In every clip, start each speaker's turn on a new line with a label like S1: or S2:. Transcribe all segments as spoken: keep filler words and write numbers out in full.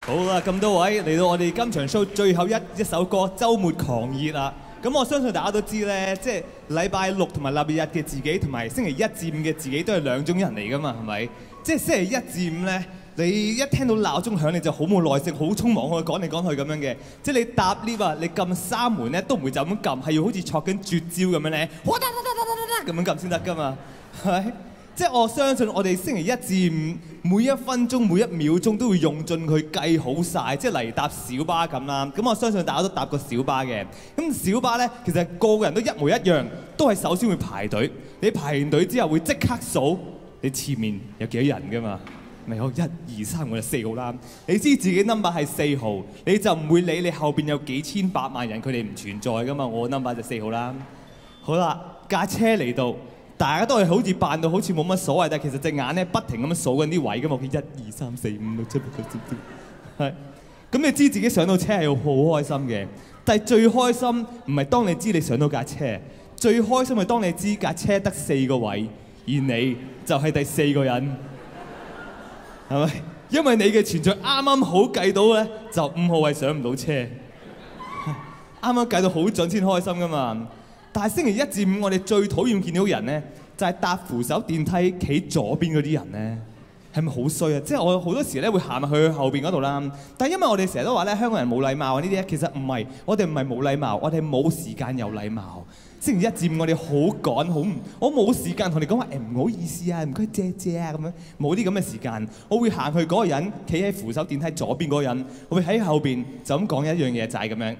S1: 好啦，咁多位嚟到我哋今場 show 最後一一首歌《週末狂熱》啦。咁我相信大家都知咧，即係禮拜六同埋禮拜日嘅自己，同埋星期一至五嘅自己都係兩種人嚟噶嘛，係咪？即係星期一至五咧，你一聽到鬧鐘響你就好冇耐性，好匆忙去趕嚟趕去咁樣嘅。即係你搭 lift 啊，你撳閂門咧都唔會就咁撳，係要好似錯緊絕招咁樣咧，咁樣撳先得噶嘛，係咪？即係我相信我哋星期一至五每一分鐘每一秒鐘都會用盡佢計好晒，即係嚟搭小巴咁啦。咁我相信大家都搭過小巴嘅。咁小巴咧，其實個個人都一模一樣，都係首先會排隊。你排完隊之後會即刻數你前面有幾多人㗎嘛？咪有一二三，我就四號啦。你知自己 number 係四號，你就唔會理你後邊有幾千百萬人，佢哋唔存在㗎嘛。我 number 就四號啦。好啦，架車嚟到。大家都係好似扮到好似冇乜所謂，但係其實隻眼咧不停咁樣數緊啲位㗎嘛，佢一二三四五六七八九十十，係。咁你知自己上到車係好開心嘅，但係最開心唔係當你知你上到架車，最開心係當你知架車得四個位，而你就係第四個人，係咪？因為你嘅存在啱啱好計到咧，就五號位上唔到車，啱啱計到好準先開心㗎嘛。但係星期一至五，我哋最討厭見到人咧，就係搭扶手電梯企左邊嗰啲人咧，係咪好衰啊？即係我好多時咧會行入去後邊嗰度啦。但係因為我哋成日都話咧，香港人冇禮貌啊呢啲咧，其實唔係，我哋唔係冇禮貌，我哋冇時間有禮貌。星期一至五我哋好趕，好唔，我冇時間同你講話誒唔好意思啊，唔該借借啊咁樣，冇啲咁嘅時間。我會行去嗰個人，企喺扶手電梯左邊嗰個人，我會喺後邊就咁講一樣嘢，就係咁樣。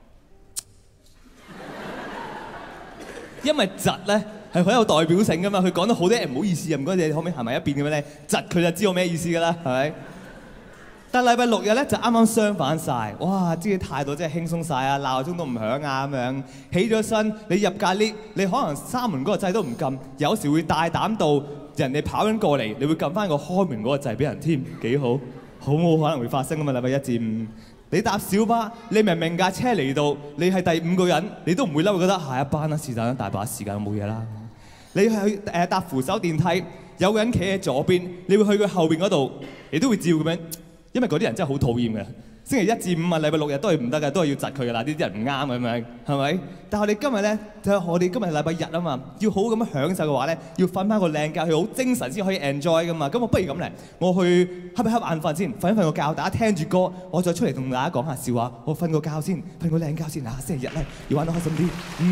S1: 因為窒咧係好有代表性噶嘛，佢講得好多誒唔好意思啊，唔該你可唔可以行埋一邊咁樣咧？窒佢就知我咩意思噶啦，係咪？但係禮拜六日咧就啱啱相反晒，哇！知你態度真係輕鬆晒啊，鬧鐘都唔響啊咁樣，起咗身你入架 lift，你可能閂門嗰個掣都唔撳，有時會大膽到人哋跑緊過嚟，你會撳翻個開門嗰個掣俾人添，幾好？好冇可能會發生噶嘛？禮拜一至五。你搭小巴，你明明架車嚟到，你係第五個人，你都唔會嬲，覺得下一班啦，是但啦，大把時間冇嘢啦。你去誒搭扶手電梯，有個人企喺左邊，你會去佢後邊嗰度，你都會照咁樣，因為嗰啲人真係好討厭嘅。星期一至五啊，禮拜六日都係唔得嘅，都係要窒佢嘅啦，呢啲人唔啱咁樣，係咪？但係我哋今日咧，就係我哋今日係禮拜日啊嘛，要好好咁樣享受嘅話咧，要瞓翻個靚覺，要好精神先可以 enjoy 噶嘛。咁我不如咁嚟，我去瞌一瞌眼瞓先，瞓一瞓個覺，大家聽住歌，我再出嚟同大家講下笑話。我瞓個覺先，瞓個靚覺先啊！星期日咧要玩得開心啲，嗯。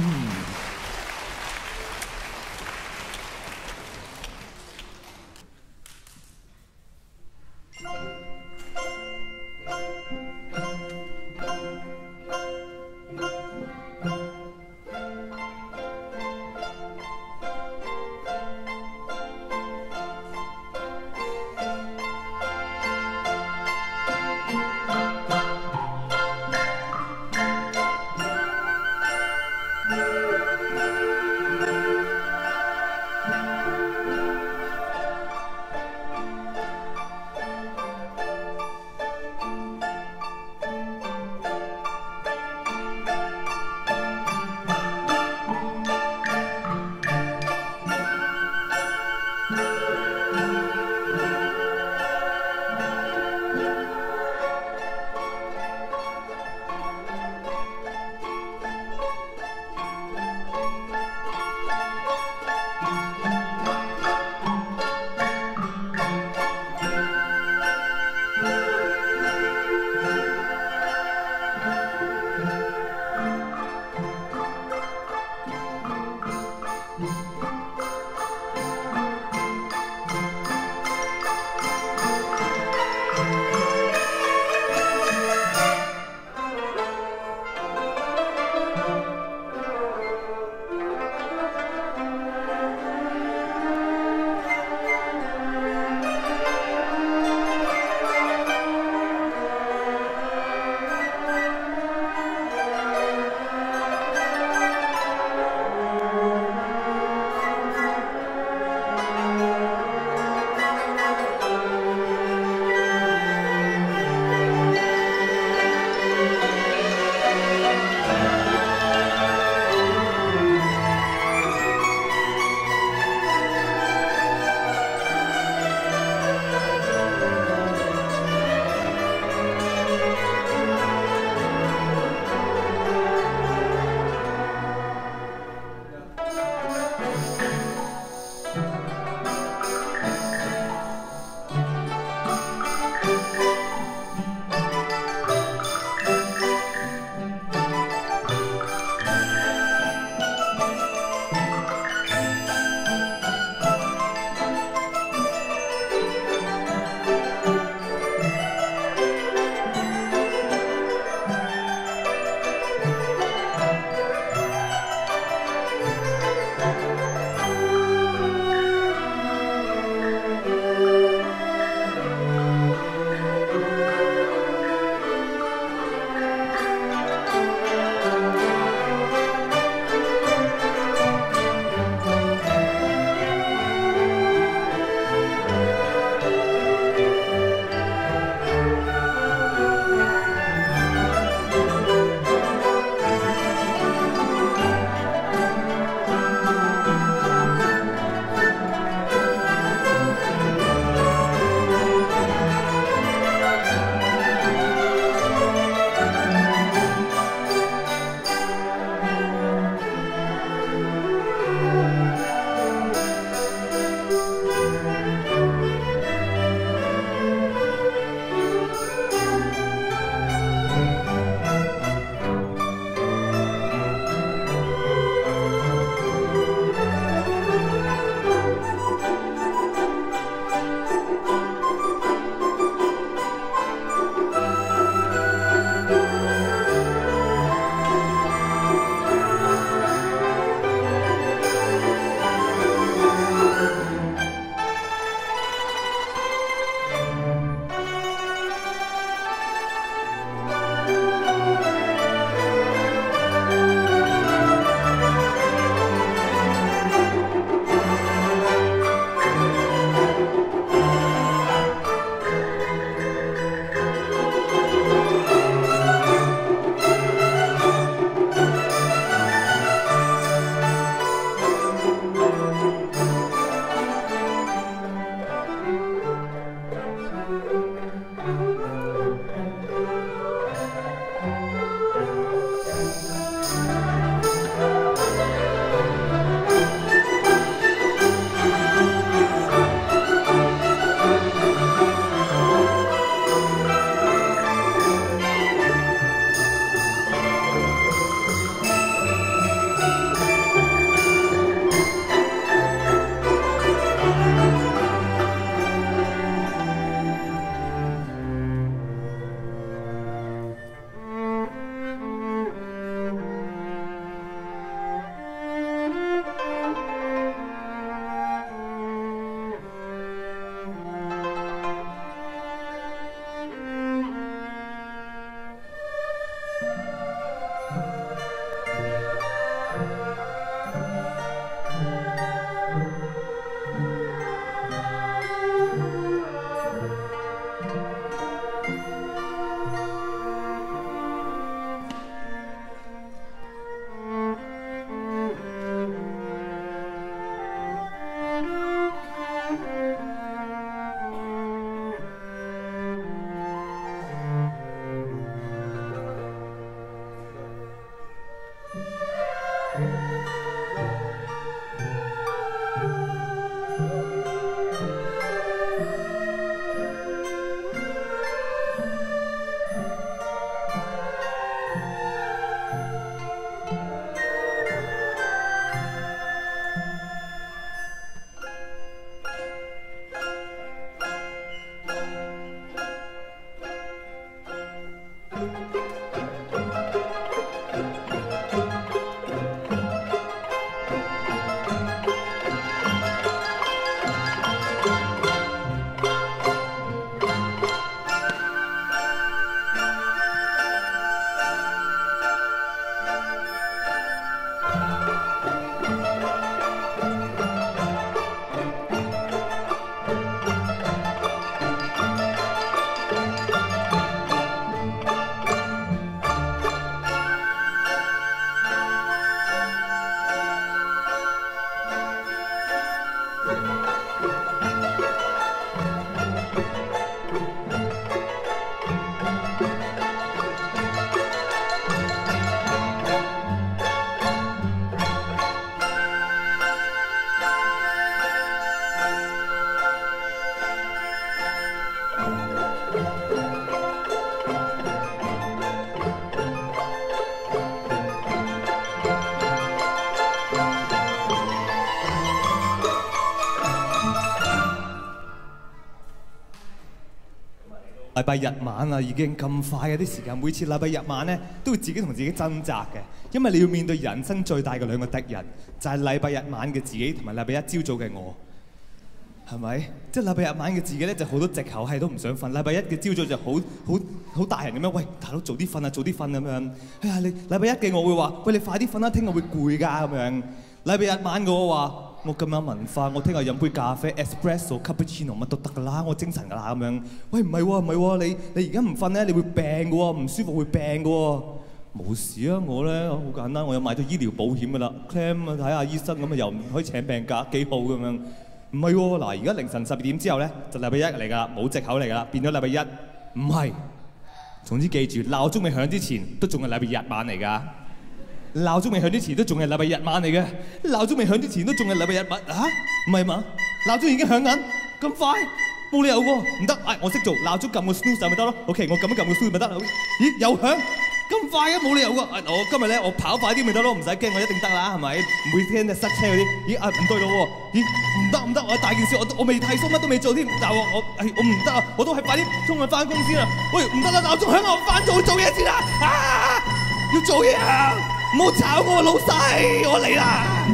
S1: 禮拜日晚啊，已經咁快嘅啲時間，每次禮拜日晚咧都會自己同自己掙扎嘅，因為你要面對人生最大嘅兩個敵人，就係禮拜日晚嘅自己同埋禮拜一朝早嘅我，係咪？即係禮拜日晚嘅自己咧就好多藉口係都唔想瞓，禮拜一嘅朝早就好好好大人咁樣，喂大佬早啲瞓啊，早啲瞓咁樣。哎呀你禮拜一嘅我會話，喂你快啲瞓啦，聽日會攰㗎咁樣。禮拜日晚嘅我話。我咁有文化，我聽日飲杯咖啡 espresso cappuccino 乜都得㗎啦，我精神㗎啦咁樣。喂唔係喎唔係喎，你你而家唔瞓咧，你會病㗎喎，唔舒服會病㗎喎。冇事啊，我咧好簡單，我有買咗醫療保險㗎啦 ，claim 啊睇下醫生咁啊又唔可以請病假，幾好咁樣。唔係喎，嗱而家凌晨十二點之後咧就禮拜一嚟㗎啦，冇藉口嚟㗎啦，變咗禮拜一。唔係，總之記住鬧鐘未響之前都仲係禮拜日晚嚟㗎。鬧鐘未響之前都仲係禮拜日晚嚟嘅，鬧鐘未響之前都仲係禮拜日晚嚇，唔係嘛？鬧鐘已經響緊，咁快冇理由喎，唔得，唉我識做，鬧鐘撳個 snooze 咪得咯 ，OK 我撳一撳個 snooze 咪得啦，咦又響，咁快嘅冇理由㗎，我今日咧我跑快啲咪得咯，唔使驚我一定得啦，係咪？唔會聽塞車嗰啲，咦啊唔對咯喎，咦唔得唔得，我大件事我我未剃鬚乜都未做添，但係我我我唔得啊，我都係快啲衝去翻工先啦，喂唔得啦，鬧鐘響我翻做做嘢先啦，啊要做嘢啊！唔好炒我老細，我嚟啦！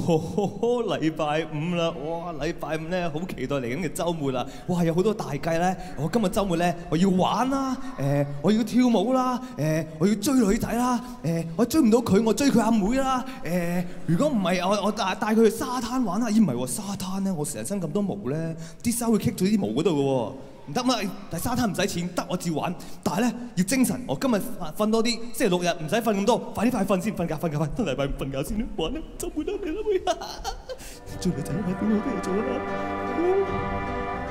S1: 哦，禮拜五啦，哇！禮拜五咧好期待嚟緊嘅週末啦，哇！有好多大計咧，我今日週末咧我要玩啦，誒、呃、我要跳舞啦，誒、呃、我要追女仔啦，誒、呃、我追唔到佢，我追佢阿妹啦，誒、呃、如果唔係我我帶帶佢去沙灘玩啦，咦唔係喎，沙灘咧我成身咁多毛咧，啲沙會棘咗啲毛嗰度嘅喎。唔得嘛！但係沙灘唔使錢，得我照玩。但係咧要精神，我今日瞓多啲，星期六日唔使瞓咁多，快啲快瞓先，瞓覺瞓覺瞓，得禮拜五瞓覺先啦，玩啦，週末啦嚟啦會，追女仔啊，邊好多嘢做啦！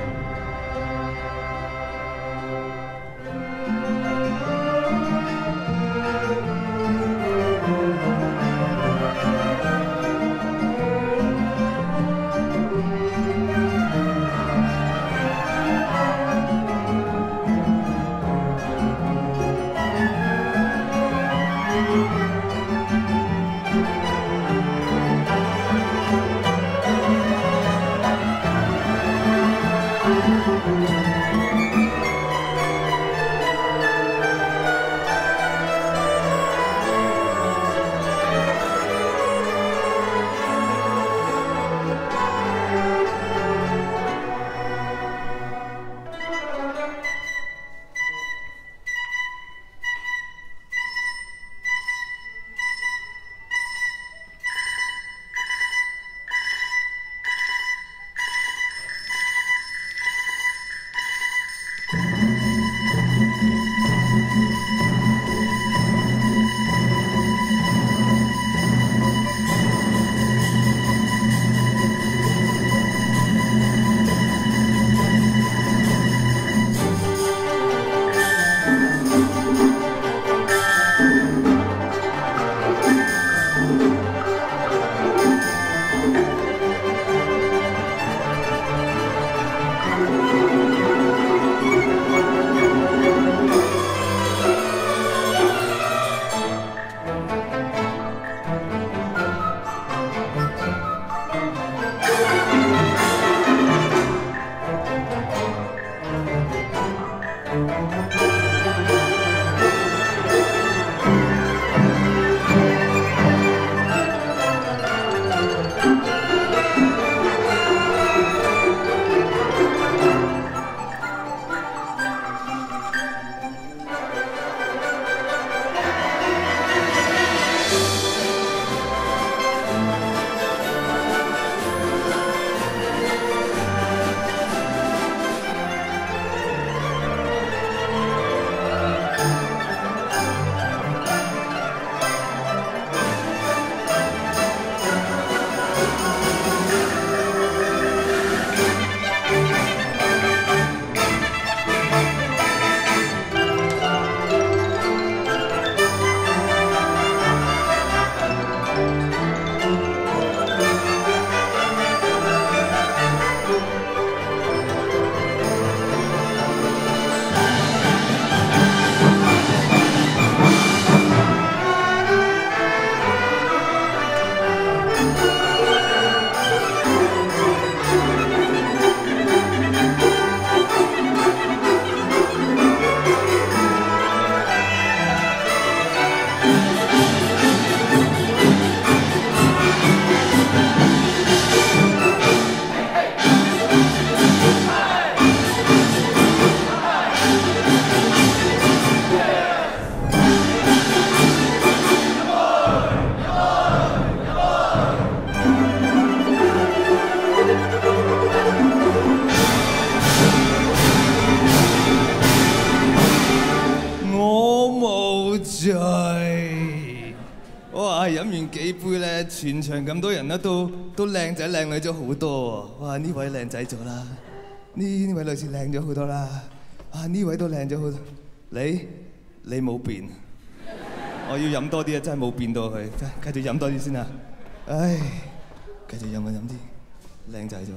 S1: 全場咁多人咧，都都靚仔靚女咗好多喎！哇，呢位靚仔咗啦，呢呢位女士靚咗好多啦，啊呢位都靚咗好多，你你冇變，我要飲多啲啊！真係冇變到佢，繼續飲多啲先啊！唉，繼續飲啊飲啲，靚仔咗。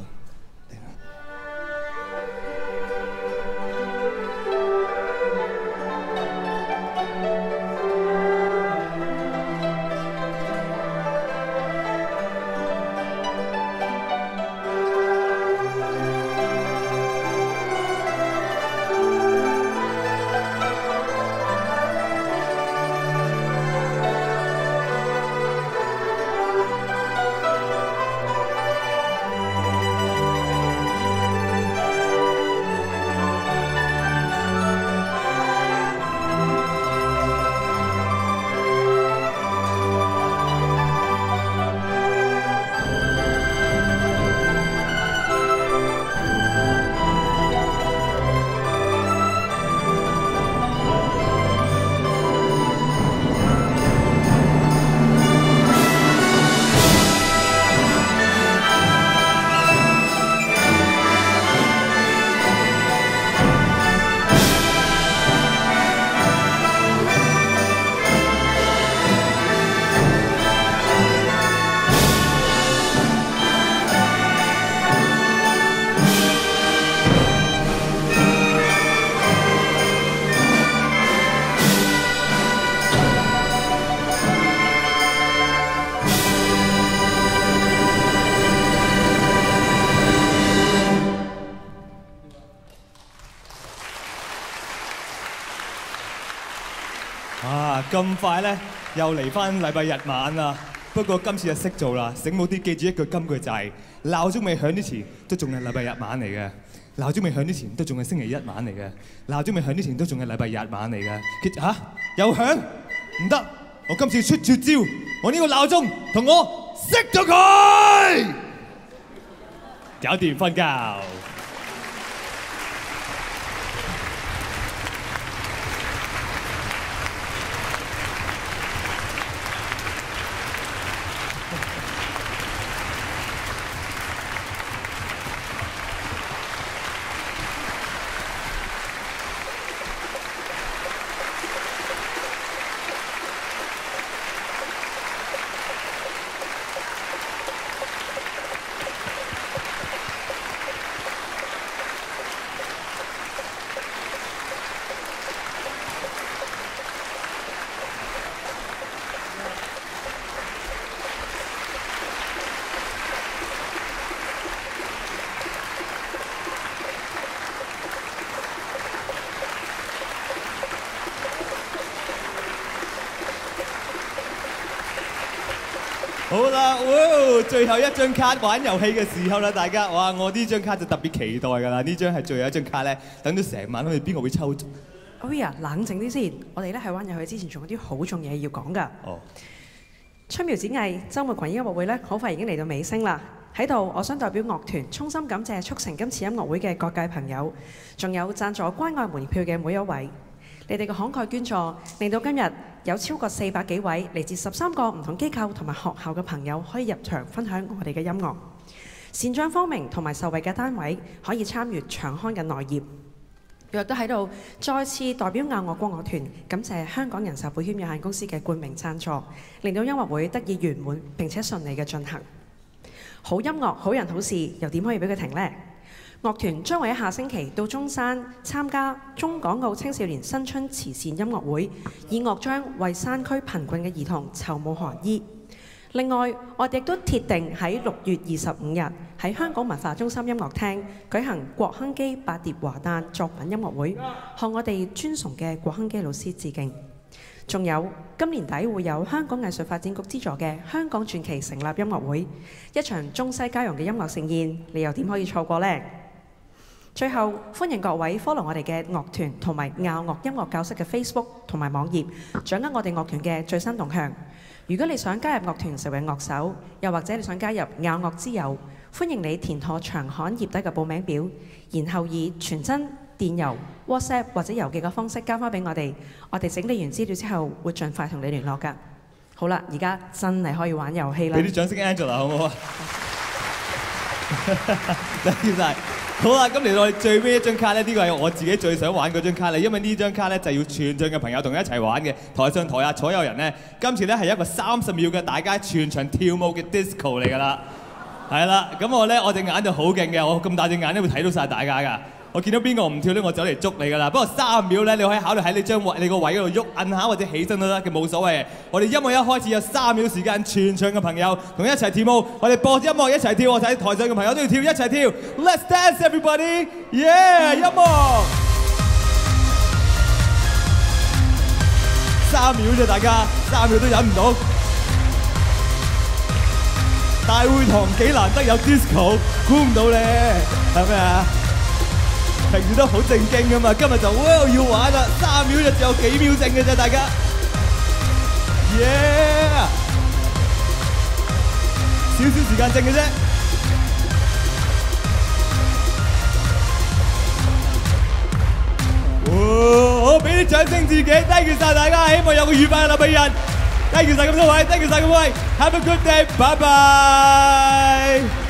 S1: 咁快咧，又嚟翻禮拜日晚啦。不過今次就識做啦，醒目啲記住一句金句就係、是：鬧鐘未響之前都仲係禮拜日晚嚟嘅，鬧鐘未響之前都仲係星期一晚嚟嘅，鬧鐘未響之前都仲係禮拜日晚嚟嘅。嚇、啊，又響？唔得！我今次出絕招，我呢個鬧鐘同我熄咗佢，搞掂瞓覺。好啦，哇！最後一張卡玩遊戲嘅時候啦，大家，哇！我呢張卡就特別期待㗎啦，呢張係最後一張卡咧，等到成晚，我哋邊個會抽中
S2: ？Oya， 冷靜啲先，我哋咧喺玩遊戲之前仲有啲好重嘢要講㗎。哦。春苗展藝週末群音樂會咧，好快已經嚟到尾聲啦。喺度，我想代表樂團衷心感謝促成今次音樂會嘅各界朋友，仲有贊助關愛門票嘅每一位。你哋嘅慷慨捐助，令到今日有超過四百幾位嚟自十三個唔同機構同埋學校嘅朋友可以入場分享我哋嘅音樂。善長方明同埋受惠嘅單位可以參與長刊嘅內頁。亦都喺度再次代表亞樂國樂團感謝香港人壽保險有限公司嘅冠名贊助，令到音樂會得以圓滿並且順利嘅進行。好音樂、好人、好事，又點可以俾佢停呢？樂團將會喺下星期到中山參加中港澳青少年新春慈善音樂會，以樂章為山區貧困嘅兒童籌募寒衣。另外，我哋亦都鐵定喺六月二十五日喺香港文化中心音樂廳舉行郭亨基八碟華誕作品音樂會，向我哋尊崇嘅郭亨基老師致敬。仲有今年底會有香港藝術發展局資助嘅香港傳奇成立音樂會，一場中西交融嘅音樂盛宴，你又點可以錯過呢？最後，歡迎各位 follow 我哋嘅樂團同埋亞樂音樂教室嘅 Facebook 同埋網頁，掌握我哋樂團嘅最新動向。如果你想加入樂團成為樂手，又或者你想加入亞樂之友，歡迎你填妥長刊頁底嘅報名表，然後以傳真、電郵、WhatsApp 或者郵寄嘅方式交翻俾我哋。我哋整理完資料之後，會盡快同你聯絡㗎。好啦，而家真係可以玩遊戲啦！俾啲掌聲 Angela 好唔好啊？多謝晒。好啦，咁嚟到我哋最尾一張卡咧，呢個係我自己最想玩嗰張卡咧，因為呢張卡咧就要全場嘅朋友同佢一齊玩嘅，台上台下所有人咧，今次咧係一個三十秒嘅大家全場跳舞嘅 disco 嚟㗎啦，係啦，咁我咧我隻眼就好勁嘅，我咁大隻眼咧會睇到晒大家㗎。我見到邊個唔跳咧，我走嚟捉你㗎啦。不過三秒咧，你可以考慮喺你張位、你個位嗰度喐，摁下或者起身都得嘅，冇所謂。我哋音樂一開始有三秒時間，全場嘅朋友同一齊跳舞。我哋播音樂一齊跳，我睇台上嘅朋友都要跳，一齊跳。Let's dance everybody! Yeah！ 音樂三秒啫，大家三秒都忍唔到。大會堂幾難得有 disco， 估唔到咧，係咩啊？平時都好正經噶嘛，今日就哇要玩啦，三秒就只有幾秒剩嘅啫，大家。Yeah！ 少少時間剩嘅啫。哇！好，俾啲掌聲自己 ，thank you 晒大家，希望有個愉快嘅禮拜日。thank you 晒咁多位 ，thank you 晒咁多位 ，have a good day，拜拜。